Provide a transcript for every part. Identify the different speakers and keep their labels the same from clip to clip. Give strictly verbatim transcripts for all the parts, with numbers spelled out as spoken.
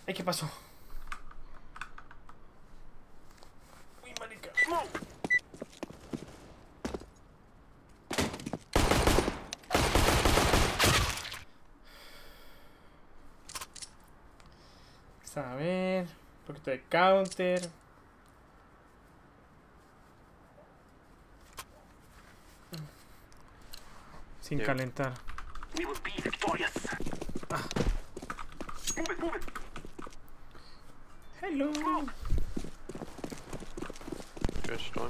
Speaker 1: Ay, ¿qué pasó? Uy, marica. A ver, un poquito de counter. Sin
Speaker 2: Yeah.
Speaker 1: calentar. Ah. Hello.
Speaker 2: Good storm.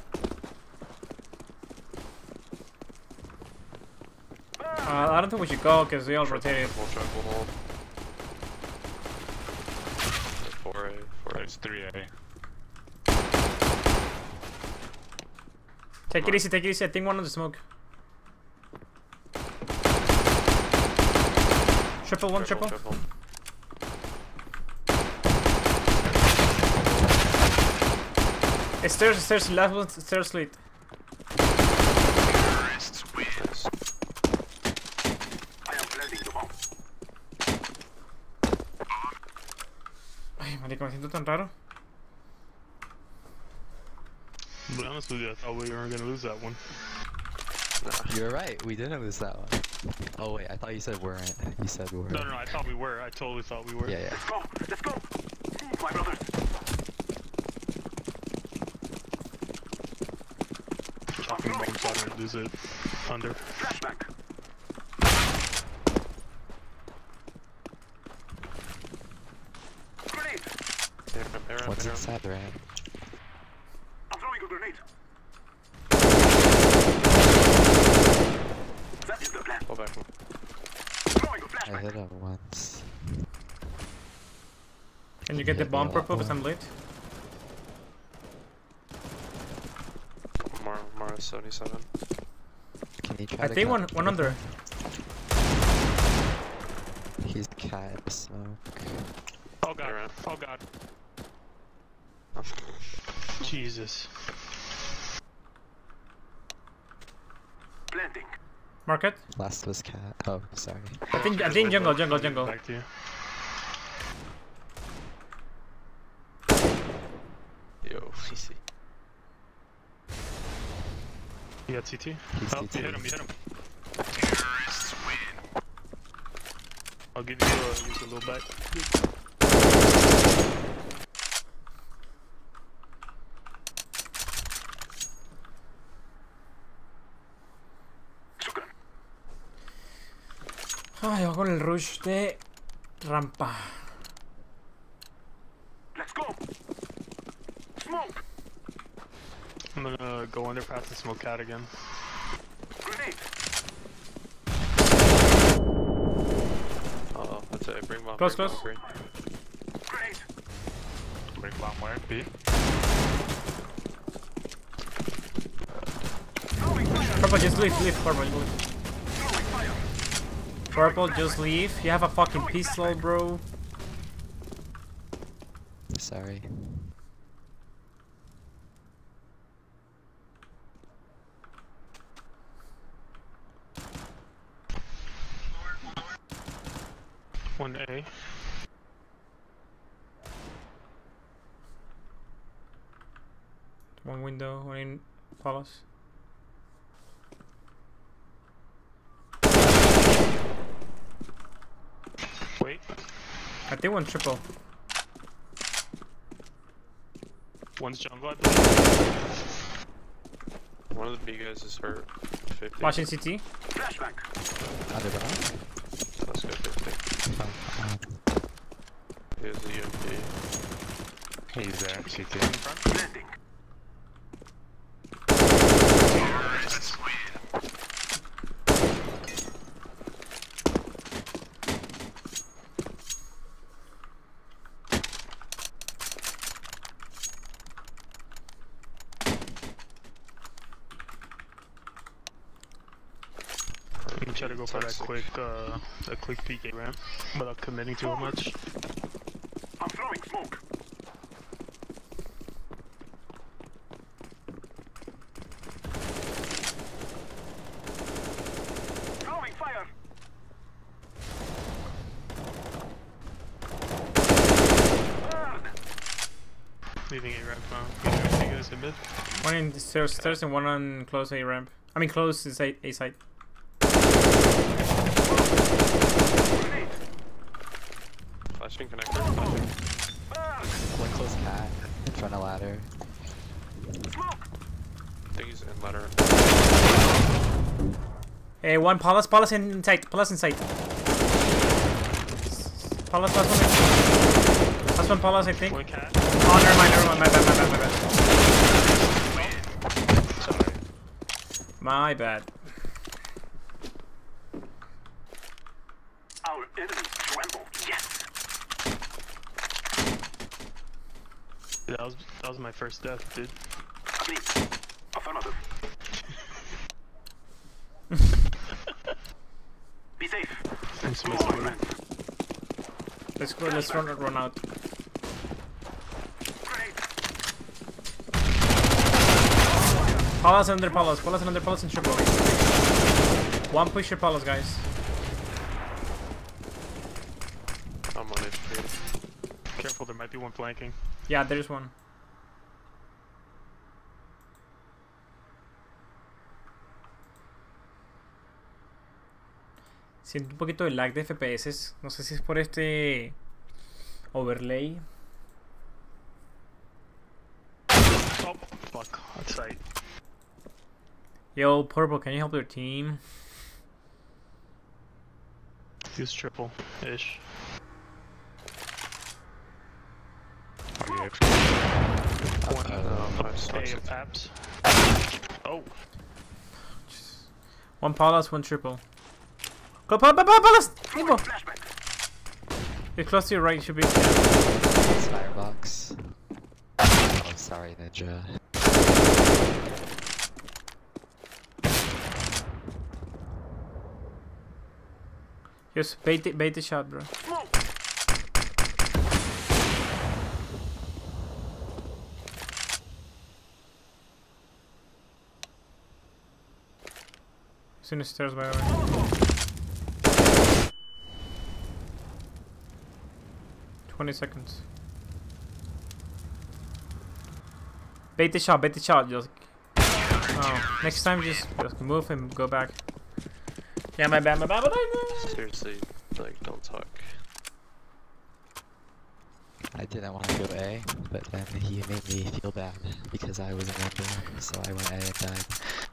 Speaker 1: Uh, I don't think we should go because we all rotated.
Speaker 2: We'll try to hold. four A, four A.
Speaker 3: It's three A.
Speaker 1: Take it easy, take it easy. I think one on the smoke. Triple, one triple.
Speaker 2: triple.
Speaker 1: It's stairs, stairs, left one, stairs lead.
Speaker 2: Nice.
Speaker 1: Ay, marica, me siento tan raro.
Speaker 3: To be honest with you, I thought we weren't gonna lose that one.
Speaker 2: Nah.
Speaker 4: You're right, we didn't lose that one. Oh wait, I thought you said weren't. You said were.
Speaker 3: No, no, no, I thought we were. I totally thought we were.
Speaker 4: Yeah, yeah.
Speaker 5: Let's go! Let's go! Move, my brothers!
Speaker 3: Chopping bombs, so I didn't lose it. Under.
Speaker 5: Flashback! Grenade!
Speaker 2: Air, air, air,
Speaker 4: What's
Speaker 2: air.
Speaker 4: inside the ramp?
Speaker 5: I'm throwing a grenade. That is the plan.
Speaker 2: Go back.
Speaker 5: Throwing a
Speaker 4: I
Speaker 5: flashback.
Speaker 4: hit him once.
Speaker 1: Can you get the bomb purple because I'm late?
Speaker 2: Mar Mara seventy-seven.
Speaker 4: Can you try
Speaker 1: I
Speaker 4: to
Speaker 1: think
Speaker 4: cut-
Speaker 1: one one under.
Speaker 4: He's cat smoke.
Speaker 3: Oh god.
Speaker 2: Around.
Speaker 3: Oh god. Jesus.
Speaker 5: Planting.
Speaker 1: Market.
Speaker 4: Last was cat. Oh, sorry.
Speaker 1: I think I think jungle, jungle, jungle.
Speaker 3: Back to you.
Speaker 2: Yo, easy.
Speaker 3: You got C T?
Speaker 4: He's
Speaker 3: Oh,
Speaker 4: C T.
Speaker 3: you hit him, you hit him. I'll give you a, give you a little back.
Speaker 5: Shukran.
Speaker 1: Ay, voy con el rush de rampa.
Speaker 5: Let's go! Smoke!
Speaker 3: I'm gonna go under past the smoke cat again.
Speaker 5: Grenade!
Speaker 2: Uh oh, that's it. Bring bomb.
Speaker 1: Close,
Speaker 2: bring
Speaker 1: close.
Speaker 2: bomb, green.
Speaker 5: Grenade!
Speaker 3: Bring bomb where? B?
Speaker 5: Throwing fire!
Speaker 1: Purple, just leave, leave, purple, just leave.
Speaker 5: Throwing fire!
Speaker 1: Purple, just leave. You have a fucking pistol, bro.
Speaker 4: Sorry.
Speaker 3: One A.
Speaker 1: One window, one in palace.
Speaker 3: Wait.
Speaker 1: I think one triple.
Speaker 3: One's jungle, I believe.
Speaker 2: One of the B guys is hurt. fifty.
Speaker 1: Watching C T.
Speaker 5: Flashback!
Speaker 4: Under bomb?
Speaker 2: Let's go fifty.
Speaker 4: Oh, um,
Speaker 2: Here's the U M P.
Speaker 3: He's there. C T.
Speaker 5: Planting.
Speaker 3: I'm gonna try to go for that quick, uh, that quick P K ramp without committing too much.
Speaker 5: I'm throwing smoke. Throwing fire.
Speaker 3: Oh, you guys, you guys in mid?
Speaker 1: One in the stairs, stairs and one on close A ramp. I mean close is A, A side.
Speaker 2: Flashing connector. Flashing.
Speaker 4: One close cat in front of ladder.
Speaker 2: I think he's in ladder.
Speaker 1: Hey, one Paulus, Paulus in sight, Paulus in sight. Paulus, last one. Last one, Paulus, I think.
Speaker 3: One cat.
Speaker 1: Oh, never mind, never mind. My bad, my bad, my bad.
Speaker 3: Sorry.
Speaker 1: My bad.
Speaker 5: Our enemies tremble. Yes.
Speaker 3: That was that was my first death, dude.
Speaker 5: Me. Affirmative. Be safe.
Speaker 3: Thanks,
Speaker 5: Come
Speaker 3: Mister
Speaker 5: on, man.
Speaker 1: Let's go, let's run, run out.
Speaker 5: Grenade.
Speaker 1: Paulus under Paulus, Paulus under Paulus in triple. One push your Paulus, guys.
Speaker 2: I'm on H P.
Speaker 3: Careful, there might be one flanking.
Speaker 1: Yeah, there's one. Siento un poquito de lag de F P S. No sé si es por este overlay.
Speaker 3: Oh, fuck. That's right.
Speaker 1: Yo, Purple, can you help your team?
Speaker 3: Use triple-ish.
Speaker 2: Uh,
Speaker 3: One.
Speaker 2: no,
Speaker 3: Up
Speaker 2: nice,
Speaker 3: A
Speaker 2: nice.
Speaker 3: of Paps. Oh.
Speaker 1: One Paulus, one triple. Go, Paulus, Paulus! Nico!
Speaker 5: Flashback.
Speaker 1: You're close to your right, should be.
Speaker 4: It's firebox. Oh, sorry, Ninja.
Speaker 1: Just bait it, bait the shot, bro.
Speaker 5: Smoke.
Speaker 1: It's in the stairs, by the way. Twenty seconds. Bait the shot, bait the shot, just. Oh, next time just, just move and go back. Yeah, my bad, my bad, but I know.
Speaker 2: Seriously, like, don't talk.
Speaker 4: I didn't want to go A, but then he made me feel bad because I was a Ninja, so I went A and died.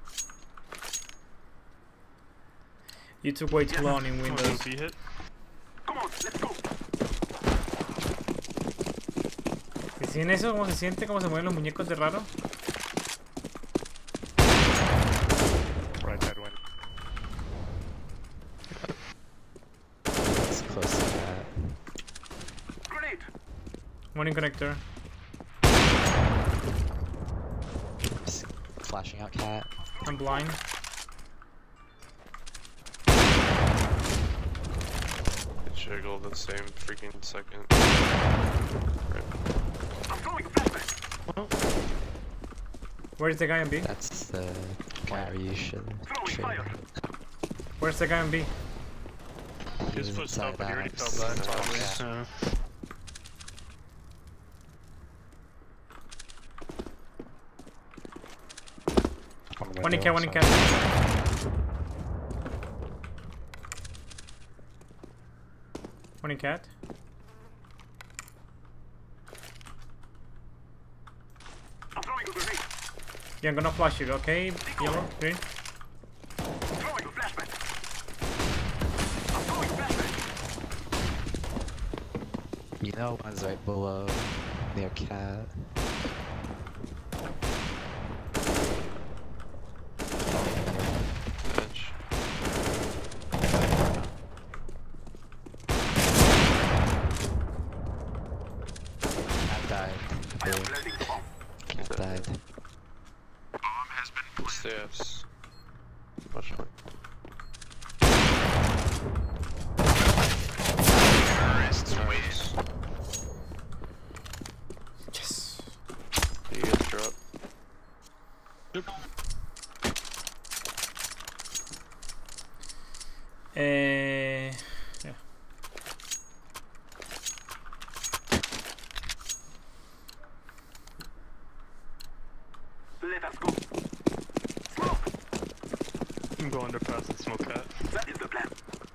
Speaker 1: You took way too long in
Speaker 3: One
Speaker 1: Windows.
Speaker 3: B hit.
Speaker 5: Come on, let's go.
Speaker 1: ¿Y en eso cómo se siente? ¿Cómo se mueven los muñecos de raro?
Speaker 3: Right side win.
Speaker 4: It's close to that.
Speaker 5: Grenade.
Speaker 1: One in connector.
Speaker 4: Just flashing out cat.
Speaker 1: I'm blind.
Speaker 2: It jiggle the same freaking second. Right.
Speaker 5: I'm throwing a flashback.
Speaker 3: Well,
Speaker 1: Where's the guy on B?
Speaker 4: That's the guy you should
Speaker 5: Throwing
Speaker 4: trade.
Speaker 5: fire.
Speaker 1: Where's the guy on B?
Speaker 3: his
Speaker 4: He's
Speaker 3: foot
Speaker 4: inside
Speaker 3: stopped, but he already
Speaker 4: Alex.
Speaker 3: fell back.
Speaker 2: Inside
Speaker 3: Probably.
Speaker 2: Alex.
Speaker 3: Yeah.
Speaker 1: One in cat, one in cat. One in cat.
Speaker 5: I'm throwing a grenade.
Speaker 1: Yeah, I'm gonna flash you, okay? Yellow, green.
Speaker 5: I'm throwing a flashback. I'm throwing flashback.
Speaker 4: You know one's right below near cat.
Speaker 2: Bench.
Speaker 4: Cat died.
Speaker 5: I am
Speaker 4: Blue.
Speaker 5: planting the bomb.
Speaker 4: Cat died.
Speaker 2: Stairs. Much more. Nice.
Speaker 1: Yes.
Speaker 2: You guys drop.
Speaker 1: Eh, yeah.
Speaker 3: I'm going to pass and smoke cat.
Speaker 5: That is the plan.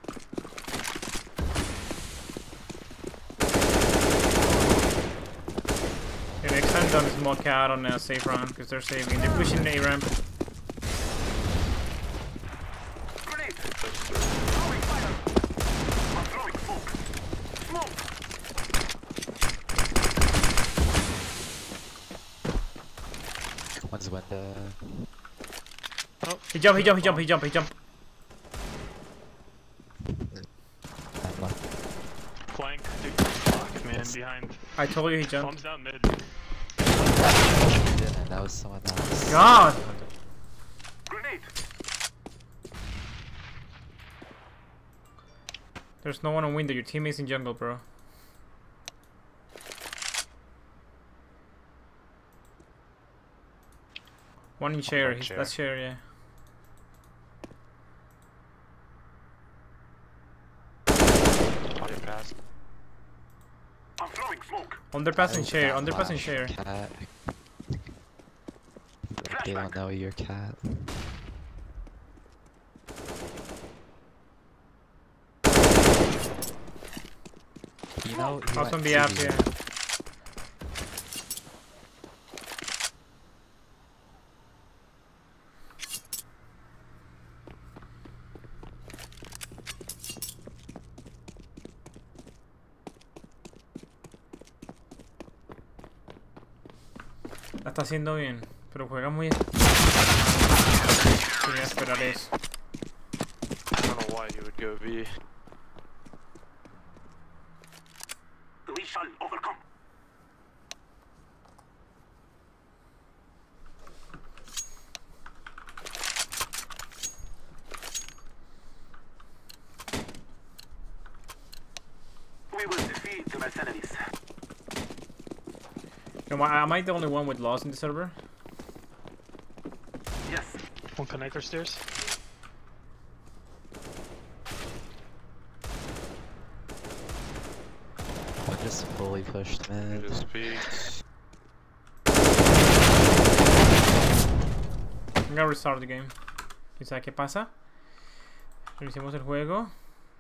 Speaker 1: Okay, next time don't smoke out on a safe round because they're saving. They're pushing the A ramp.
Speaker 5: Grenade. Throwing fire. I'm throwing smoke. Smoke.
Speaker 4: One's window.
Speaker 1: He jump, he jump, he jump, he jump, he jump.
Speaker 4: I'm left.
Speaker 3: Flank, dude. Fuck, man, behind.
Speaker 1: I told you he jumped.
Speaker 3: Bombs down mid.
Speaker 4: Didn't, that was someone else.
Speaker 1: God!
Speaker 5: Grenade.
Speaker 1: There's no one on window. Your teammate's in jungle, bro. One in share. He's,
Speaker 2: Share.
Speaker 1: that's share, yeah.
Speaker 2: Body pass.
Speaker 5: I'm throwing smoke.
Speaker 1: Underpass and
Speaker 4: I
Speaker 1: share.
Speaker 4: got
Speaker 1: Underpass and
Speaker 4: flash,
Speaker 1: share.
Speaker 4: Cat. They don't know you're cat. You know, he
Speaker 1: House
Speaker 4: went
Speaker 1: on the
Speaker 4: to
Speaker 1: app,
Speaker 4: you.
Speaker 1: yeah. La está haciendo bien, pero juega muy... Quería esperar eso.
Speaker 2: I don't know why he would go B.
Speaker 5: We shall overcome. We will defeat the mercenaries.
Speaker 1: Am I, am I the only one with loss in the server?
Speaker 5: Yes.
Speaker 3: One connector stairs.
Speaker 4: One just fully pushed
Speaker 2: He
Speaker 4: mid.
Speaker 2: just peeks.
Speaker 1: I'm gonna restart the game. ¿Y sabes qué pasa? Revisemos el juego.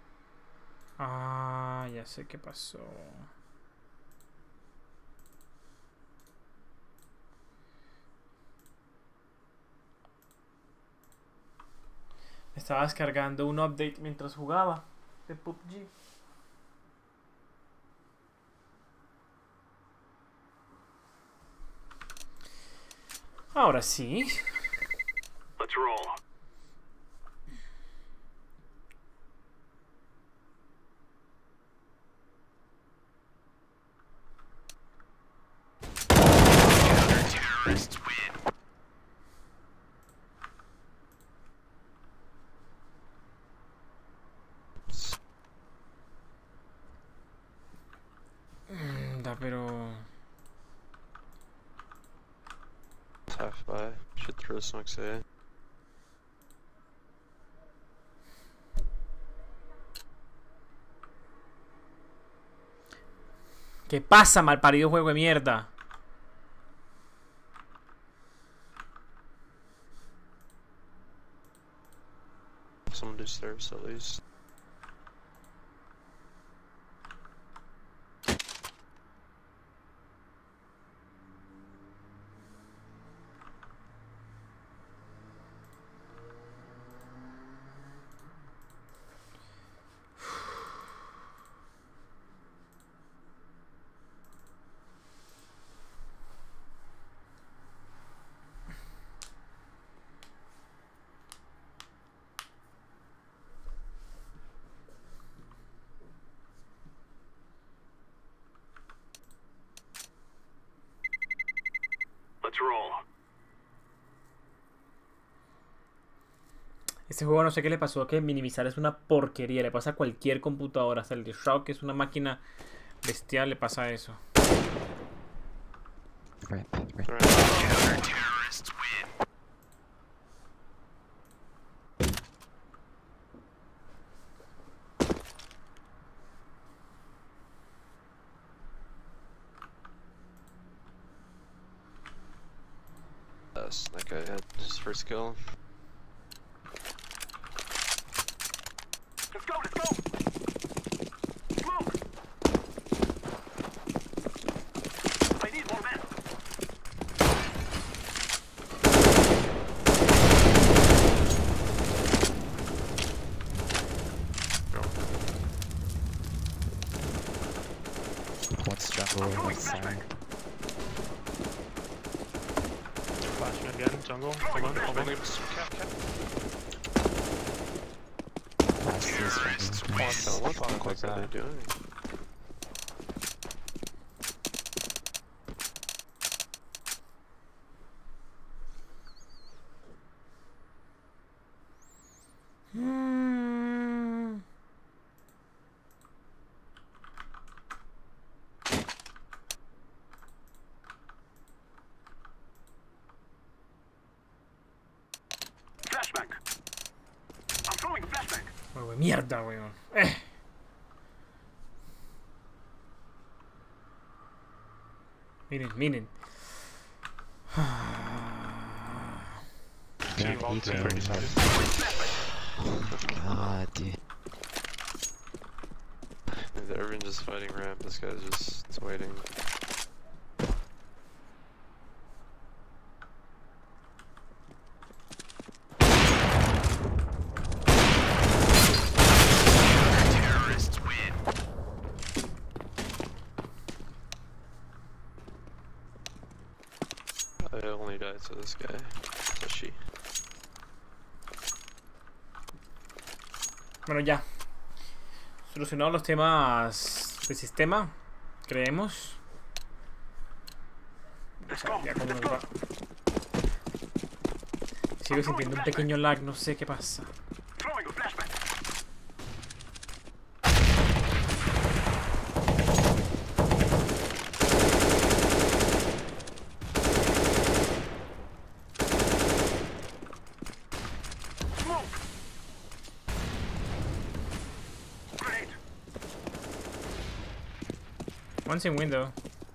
Speaker 1: Ah, ya sé qué pasó. Estaba descargando un update mientras jugaba de P U B G. Ahora sí.
Speaker 5: Let's roll.
Speaker 1: Mm, da, pero...
Speaker 2: Half by. Should throw smokes A.
Speaker 1: ¿Qué pasa, malparido juego de mierda?
Speaker 2: Someone do stairs at least.
Speaker 5: Let's roll.
Speaker 1: Este juego no sé qué le pasó, que minimizar es una porquería. Le pasa a cualquier computadora. Hasta el de Shroud, que es una máquina bestial, le pasa eso.
Speaker 4: Ramp, ramp.
Speaker 2: Right. Yes, that guy had his first kill.
Speaker 4: door outside.
Speaker 3: Flashing again, jungle. Hold on, hold on.
Speaker 2: Cap, cap.
Speaker 4: Last is jungle. Nice.
Speaker 2: So what the fuck was that doing?
Speaker 1: Hmm.
Speaker 5: Flashbang. I'm throwing a flashbang.
Speaker 1: Oh, güey, mierda, weón. Eh. Miren, miren.
Speaker 3: Two
Speaker 4: Yeah,
Speaker 3: vaults
Speaker 4: eco.
Speaker 3: and thirty seconds.
Speaker 4: God, dude.
Speaker 2: Dude, everyone's just fighting ramp. This guy's just waiting. I only died to this guy. So she.
Speaker 1: Bueno, ya. Solucionados los temas de sistema, creemos.
Speaker 5: Let's go.
Speaker 1: Ya como
Speaker 5: Let's
Speaker 1: nos
Speaker 5: go.
Speaker 1: va. Sigo sintiendo un pequeño lag, no sé qué pasa.
Speaker 5: Throwing a flashbang. Smoke. Grenade.
Speaker 1: One's in window.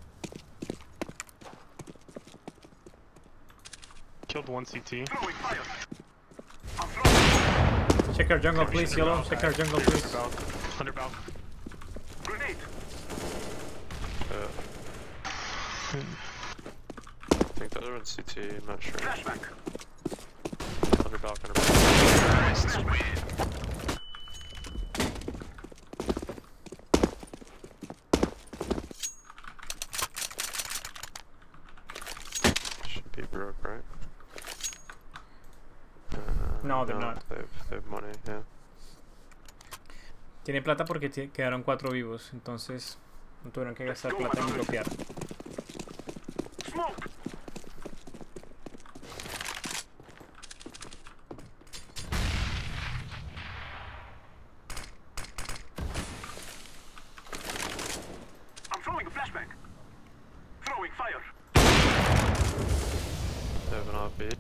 Speaker 3: Killed one C T.
Speaker 5: Throwing fire. I'm throwing
Speaker 1: Check our jungle, please,
Speaker 3: Under
Speaker 1: yellow.
Speaker 3: valve.
Speaker 1: Check our jungle,
Speaker 3: Under
Speaker 1: please.
Speaker 3: valve. Under valve.
Speaker 5: grenade.
Speaker 2: Uh, I think the other one's C T, I'm not sure.
Speaker 5: Flashback.
Speaker 2: Under balcony, under balcony. Should be broke, right? Uh,
Speaker 1: No, they're not.
Speaker 2: They have, they have money, yeah.
Speaker 1: Tiene plata porque ti- quedaron cuatro vivos, entonces no tuvieron que gastar plata en bloquear.
Speaker 5: Smoke. I'm throwing a flashbang. Throwing fire.
Speaker 2: They have an off beat.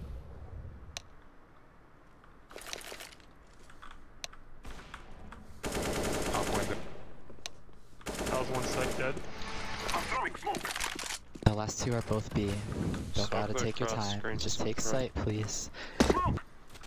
Speaker 3: That was one side dead.
Speaker 5: I'm throwing smoke.
Speaker 4: The last two are both B. Don't
Speaker 2: Smoke
Speaker 4: gotta
Speaker 2: clear
Speaker 4: take your
Speaker 2: across
Speaker 4: time.
Speaker 2: screen,
Speaker 4: Just
Speaker 2: smoke
Speaker 4: take
Speaker 2: clear.
Speaker 4: sight, please.
Speaker 5: Smoke.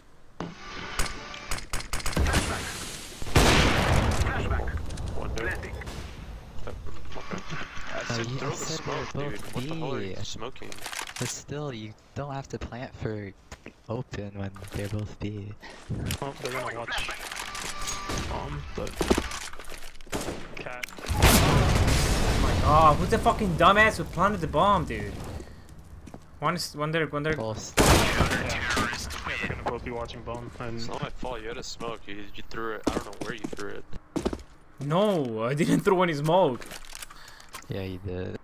Speaker 5: Flashback. Flashback.
Speaker 2: Window.
Speaker 5: Blending.
Speaker 2: Yep, okay. I
Speaker 4: No,
Speaker 2: said
Speaker 4: you-
Speaker 2: throw
Speaker 4: I
Speaker 2: the
Speaker 4: said
Speaker 2: smoke,
Speaker 4: they're
Speaker 2: dude.
Speaker 4: both
Speaker 2: What the hell are you
Speaker 4: B.
Speaker 2: smoking?
Speaker 4: But still, you don't have to plant for open when they're both B.
Speaker 3: Oh, they're gonna watch. Um, but cat.
Speaker 1: Oh, who's the fucking dumbass who planted the bomb, dude? One is one there, one there.
Speaker 4: Both.
Speaker 3: Yeah, they're gonna both be watching bomb. And
Speaker 2: It's not my fault. You had a smoke. You, you threw it. I don't know where you threw it.
Speaker 1: No, I didn't throw any smoke.
Speaker 4: Yeah, you did.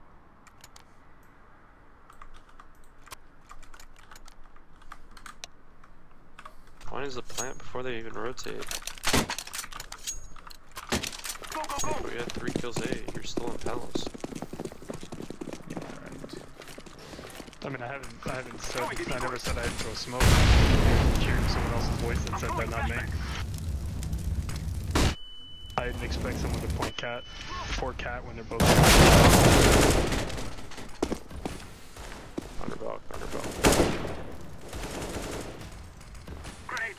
Speaker 2: Why is the plant before they even rotate?
Speaker 5: Go, go, go.
Speaker 2: We had three kills A. You're still in palace.
Speaker 1: Yeah, right.
Speaker 3: I mean, I haven't, I haven't said, I never said I'd throw smoke. I was hearing someone else's voice that said that, not me. I didn't expect someone to point cat, for cat when they're both.
Speaker 2: Under balk, under balk.
Speaker 5: Grenade.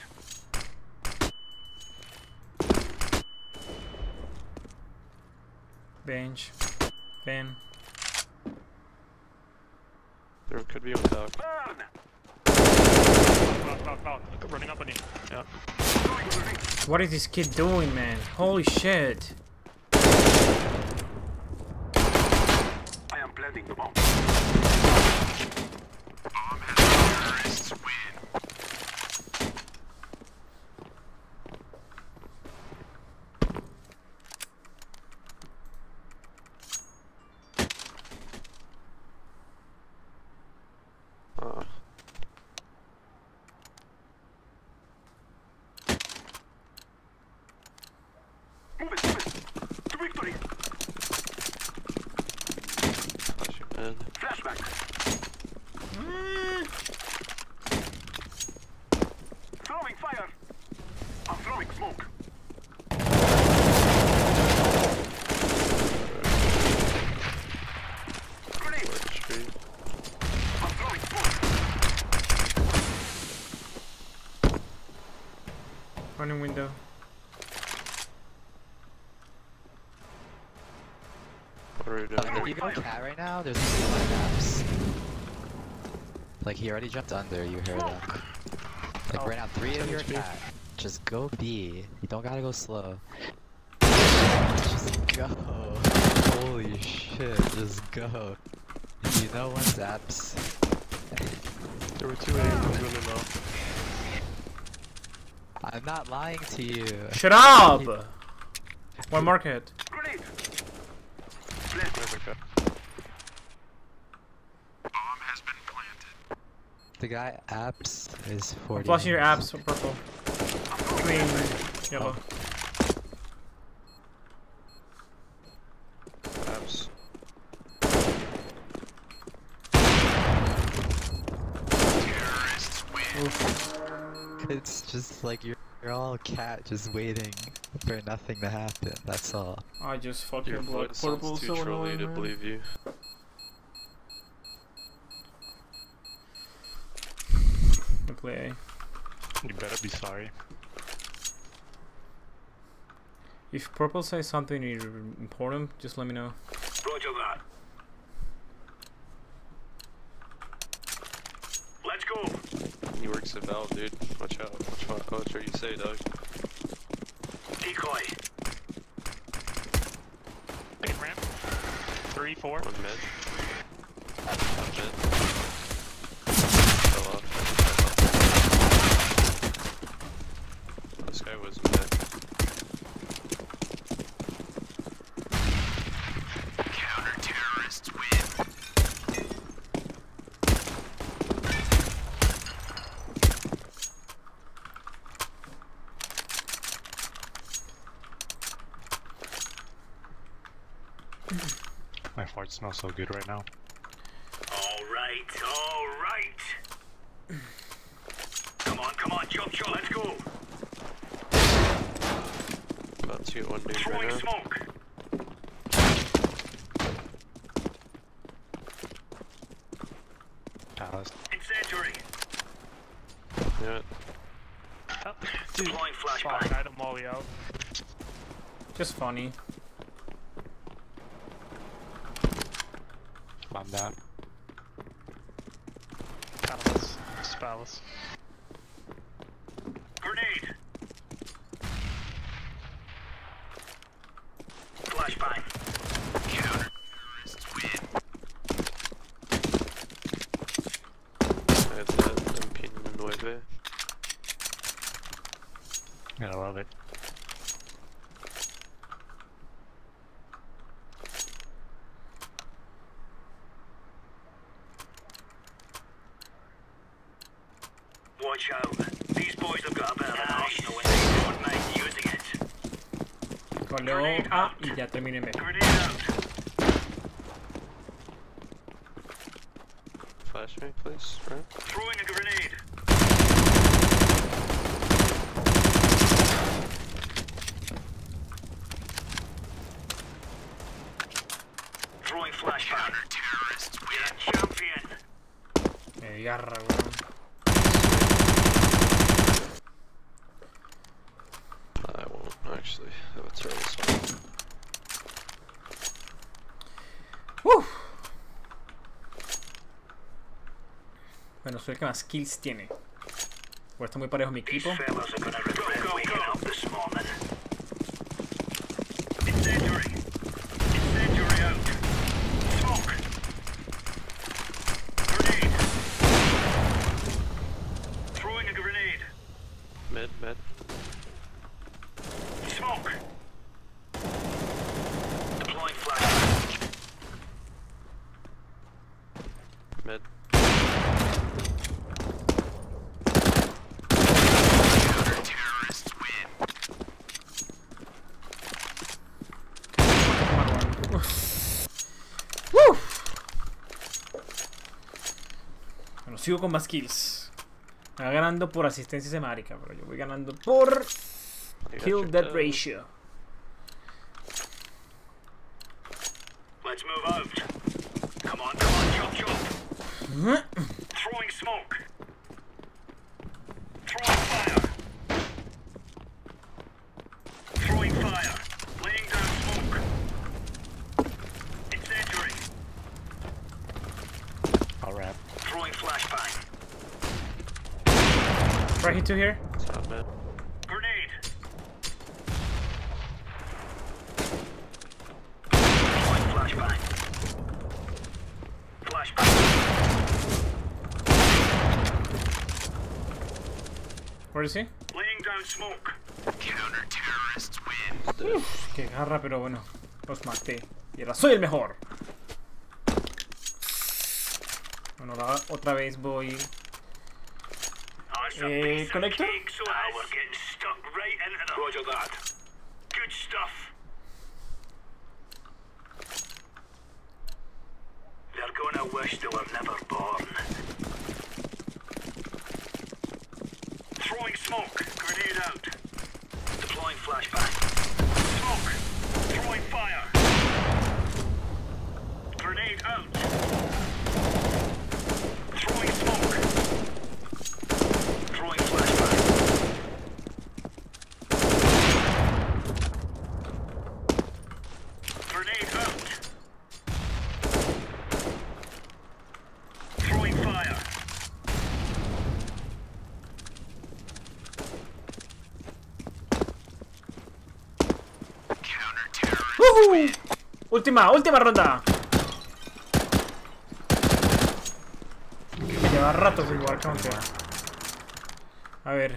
Speaker 1: Bench. Van.
Speaker 2: There could be on balk.
Speaker 5: Burn.
Speaker 3: Out, out, out, running up on you. Yeah.
Speaker 5: Throwing a grenade.
Speaker 1: What is this kid doing, man? Holy shit.
Speaker 5: Planting the bomb.
Speaker 2: Uh,
Speaker 5: Move it, move it. To victory.
Speaker 2: flashing mid.
Speaker 5: Flashback.
Speaker 1: Mm.
Speaker 5: Throwing fire. I'm throwing smoke. Grenade.
Speaker 2: Fourth Street.
Speaker 5: I'm throwing smoke.
Speaker 1: Running window.
Speaker 2: What are we
Speaker 4: Uh,
Speaker 2: doing?
Speaker 4: if you go cat right now, there's three line maps. Like he already jumped under, you heard him. Like
Speaker 3: Oh,
Speaker 4: right now, three of your
Speaker 3: Speed.
Speaker 4: cat. Just go B. You don't gotta go slow. Just go. Holy shit, just go. You know one's apps.
Speaker 3: There were two A, one really low.
Speaker 4: I'm not lying to you.
Speaker 1: Shut up! One market.
Speaker 5: Grenade.
Speaker 2: Never go.
Speaker 4: The guy apps is
Speaker 1: I'm
Speaker 4: forty.
Speaker 1: flashing your apps, purple. Green, yellow.
Speaker 2: Abs.
Speaker 4: It's just like you're, you're all cat just waiting for nothing to happen. That's all.
Speaker 1: I just fucking
Speaker 2: Your
Speaker 1: blood
Speaker 2: voice
Speaker 1: purple
Speaker 2: sounds too
Speaker 1: so
Speaker 2: trolly
Speaker 1: annoying,
Speaker 2: to
Speaker 1: man.
Speaker 2: believe you.
Speaker 1: I play A.
Speaker 3: You better be sorry.
Speaker 1: If purple says something important, just let me know.
Speaker 5: Roger that. Let's go.
Speaker 2: He works at Valve, dude. Watch out. Watch out. Watch what you say, dog.
Speaker 5: Decoy.
Speaker 3: Take ramp. Three, four.
Speaker 2: One mid. One mid. Fell off. This guy was mid.
Speaker 3: My fart smells so good right now.
Speaker 5: All right, all right. Come on, come on, jump, jump. Let's go.
Speaker 2: About to get one dude
Speaker 5: Throwing
Speaker 2: right now.
Speaker 5: smoke.
Speaker 3: Palace.
Speaker 5: Incendiary.
Speaker 2: Yeah.
Speaker 3: Oh, dude.
Speaker 5: Deploying
Speaker 3: Fuck,
Speaker 5: flashbang.
Speaker 3: I had a molly out.
Speaker 1: Just funny.
Speaker 3: I'm down. Palace. Just palace.
Speaker 5: Grenade. Flashbang.
Speaker 2: That's that. Empeño nueve.
Speaker 3: Yeah, I love it.
Speaker 5: Watch out. These boys have got a bit of an arsenal and they don't mind using it.
Speaker 1: Con Leo A y ya terminé B.
Speaker 5: Grenade out.
Speaker 2: Flash me, please. Right?
Speaker 5: Throwing a grenade. Throwing flashbang. Yeah, champion.
Speaker 1: Me garra, weón.
Speaker 2: I won't, actually. I have a terrible song.
Speaker 1: Uf. Bueno, soy el que más kills tiene. Pues está muy parejo mi
Speaker 5: These
Speaker 1: equipo.
Speaker 5: fellas are gonna regret waking up this morning. Incendiary. Incendiary out. Smoke. Smoke. Deploying flash.
Speaker 2: Mid.
Speaker 5: Terrorists win.
Speaker 1: ¡Woo! Bueno, sigo con más kills. Me va ganando por asistencia ese marica, pero yo voy ganando por
Speaker 2: You got
Speaker 1: kill
Speaker 2: your
Speaker 1: death
Speaker 2: toe.
Speaker 1: ratio.
Speaker 5: Let's move out. Come on, come on, chop, chop. Throwing smoke. Throwing fire. Throwing fire. Laying down smoke. Incendiary.
Speaker 3: I'll wrap.
Speaker 5: Throwing flashbang.
Speaker 1: Right hit two here.
Speaker 2: Top mid.
Speaker 5: Grenade. Deploying flashbang. Flashbang.
Speaker 1: Where is he?
Speaker 5: Laying down smoke. Counter terrorists win.
Speaker 1: Uf, qué garra, pero bueno, los maté. Y ahora soy el mejor. Bueno, ahora otra vez voy. Eh, connector?
Speaker 5: So now we're getting stuck right into them. Roger that. Good stuff. They're gonna wish they were never born. Throwing smoke. Grenade out. Deploying flashbang. Smoke. Throwing fire. Grenade out. Throwing smoke. Throwing flashbang. Grenade out. Throwing fire. Counter terror.
Speaker 1: ¡Woohoo! Última, última ronda. Lleva rato sin jugar counter. A ver.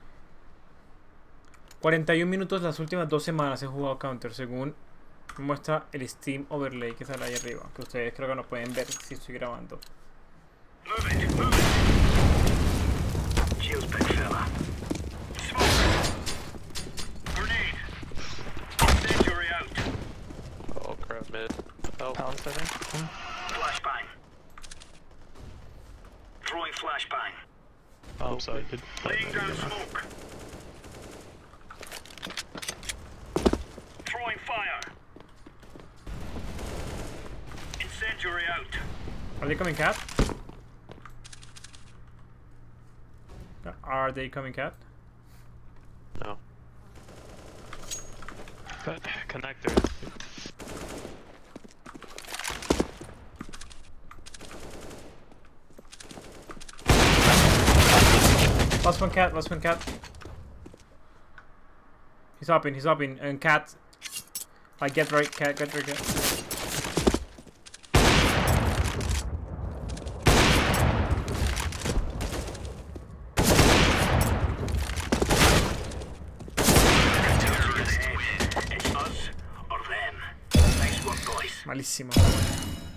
Speaker 1: cuarenta y un minutos las últimas dos semanas he jugado counter, según muestra el Steam Overlay que sale ahí arriba, que ustedes creo que no pueden ver si estoy grabando.
Speaker 5: Move it, move it. Shields, big fella. Smoke. Grenade. Incendiary out.
Speaker 2: Oh crap, mid. Help.
Speaker 3: Palace, I think.
Speaker 5: Flashbang. Throwing flashbang.
Speaker 3: Oh, I'm sorry, dude.
Speaker 5: Laying down smoke. Throwing fire. Incendiary out.
Speaker 1: Are they coming cat? Are they coming cat?
Speaker 2: No.
Speaker 3: But connector.
Speaker 1: Last one cat, last one cat. He's hopping, he's hopping, and cat. Like get right, cat, get right, cat.
Speaker 5: It's us or them. Nice work, boys.
Speaker 1: Malísimo.